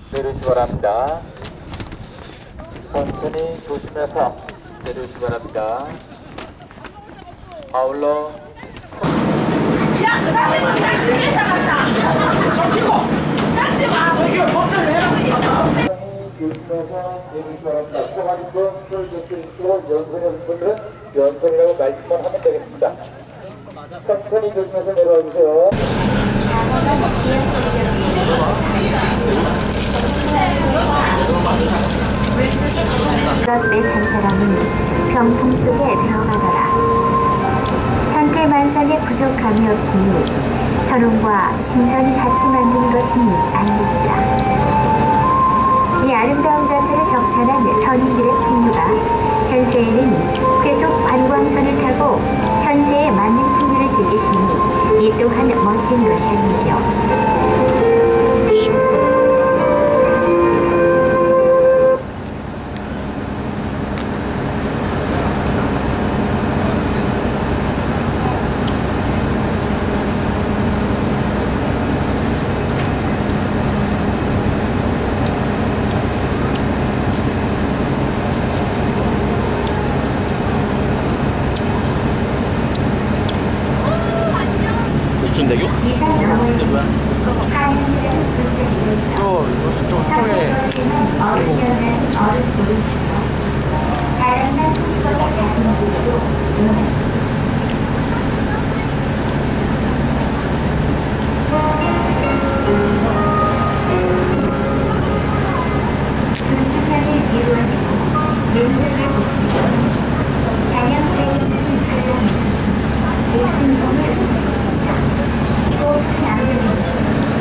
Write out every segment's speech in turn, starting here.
내려주시 바랍니다. 천천히 조심해서 내려주시 바랍니다. 아울러 야, 그 다음에는 짝지 회사 갔다. 저기고, 짝지 마. 저기요, 버튼 해라. 조심해서 내려주시 바랍니다. 통하는 분, 술 드시고 연설하는 분들은 연설이라고 말씀만 하면 되겠습니다. 천천히 조심해서 내려와 주세요. 몇몇 한 사람은 병풍 속에 들어가더라. 천끌만상에 부족함이 없으니 철옹과 신선이 같이 만드는 것은 아니겠지라. 이 아름다운 자태를 격찬한 선인들의 풍류가 현세에는 계속 관광선을 타고 현세에 맞는 풍류를 즐기시니 이 또한 멋진 것이 아니지요. 준대교? 이게 뭐야? 이쪽 통에 자연산 송이버섯 자생지도 그 수상을 기루하시고 왼쪽을 보시면 단양대행진 가장 예순봉을 보시겠습니다. 이곳 양면에 보시면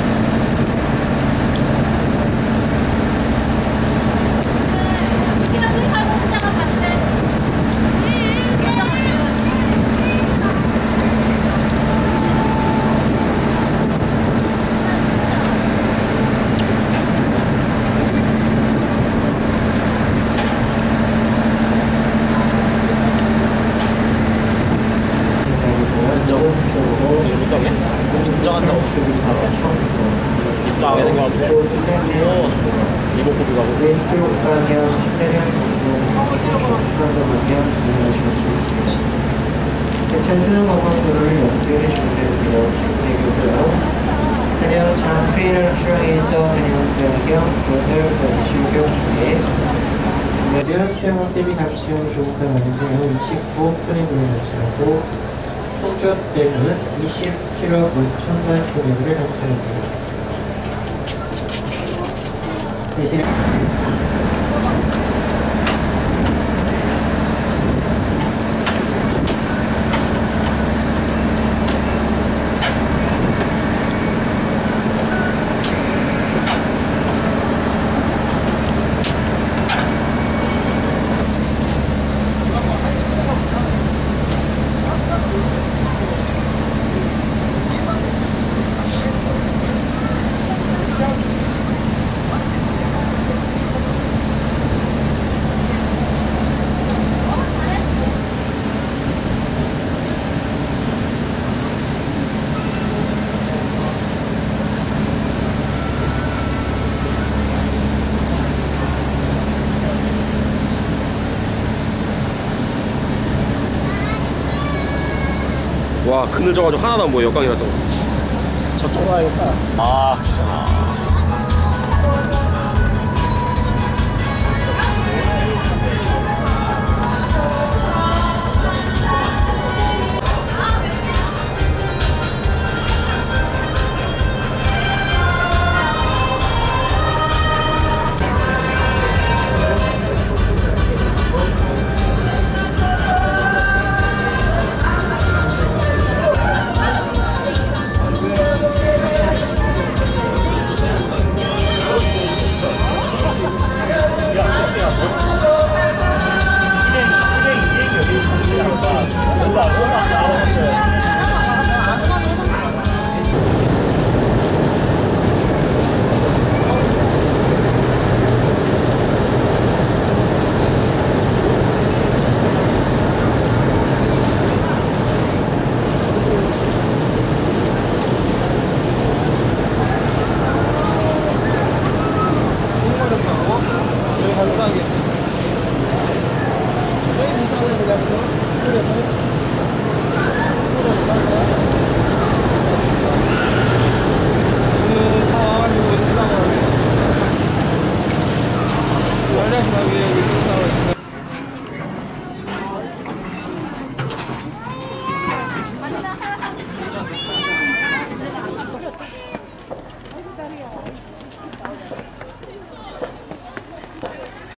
긴장한다고 이따 생각하고 이목구비 가고 왼쪽 방향 식대량 수강도 방향 이용하실 수 있습니다. 대천 수능관광도로를 연결해 준비되고요. 중대교도요. 단양 장회를 출항해서 단양 변경, 로들 실경 중에 중대련 시험 대비 감시용 조국과 마련되어 29억 톤의 물을 감시하고 송전 대는 27억 5천만 킬로그램을 감사합니다. 대신에 와 그늘져가지고 하나도 안 보여 역광이라서 저쪽 가야겠다. 아 진짜